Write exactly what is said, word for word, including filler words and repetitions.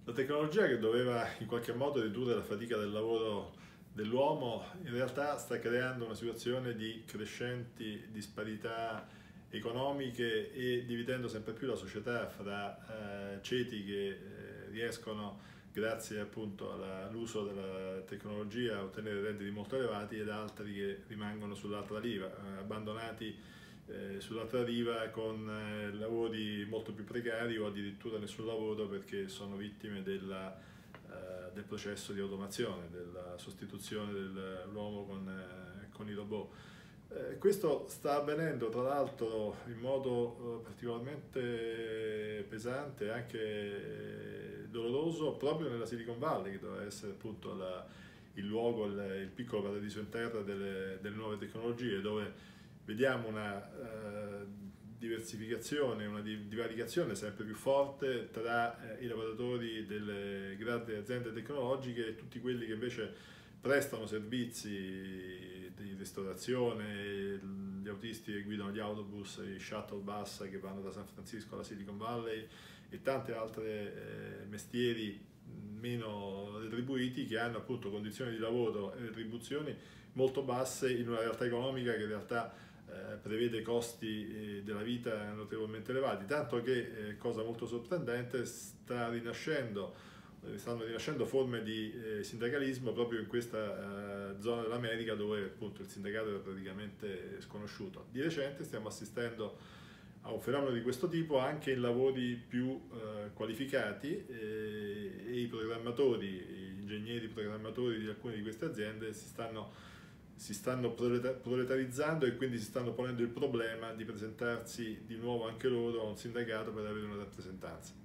La tecnologia, che doveva in qualche modo ridurre la fatica del lavoro dell'uomo, in realtà sta creando una situazione di crescenti disparità economiche e dividendo sempre più la società fra eh, ceti che eh, riescono, grazie appunto all'uso della tecnologia, a ottenere redditi molto elevati, ed altri che rimangono sull'altra riva, eh, abbandonati eh, sull'altra riva con eh, lavori molto più precari o addirittura nessun lavoro, perché sono vittime della, eh, del processo di automazione, della sostituzione dell'uomo con, eh, con i robot. Eh, questo sta avvenendo tra l'altro in modo eh, particolarmente pesante e anche eh, doloroso proprio nella Silicon Valley, che doveva essere appunto la, il luogo, il, il piccolo paradiso in terra delle, delle nuove tecnologie, dove vediamo una eh, diversificazione, una divaricazione sempre più forte tra eh, i lavoratori delle grandi aziende tecnologiche e tutti quelli che invece prestano servizi di ristorazione, gli autisti che guidano gli autobus, i shuttle bus che vanno da San Francisco alla Silicon Valley e tanti altri eh, mestieri meno retribuiti, che hanno appunto condizioni di lavoro e retribuzioni molto basse in una realtà economica che in realtà eh, prevede costi eh, della vita notevolmente elevati, tanto che, eh, cosa molto sorprendente, sta rinascendo, eh, stanno rinascendo forme di eh, sindacalismo proprio in questa eh, zona dell'America, dove appunto il sindacato era praticamente sconosciuto. Di recente stiamo assistendo a un fenomeno di questo tipo anche in lavori più eh, qualificati, eh, e i programmatori, gli ingegneri programmatori di alcune di queste aziende si stanno si stanno proletarizzando e quindi si stanno ponendo il problema di presentarsi di nuovo anche loro a un sindacato per avere una rappresentanza.